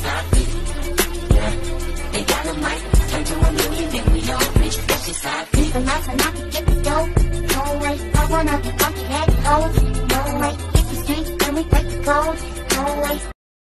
side bitch. Yeah, they got a mic, turn to a million, then we all rich. That's your side bitch. Leave a life and I can get the dough. No way, I wanna be funky head hoes.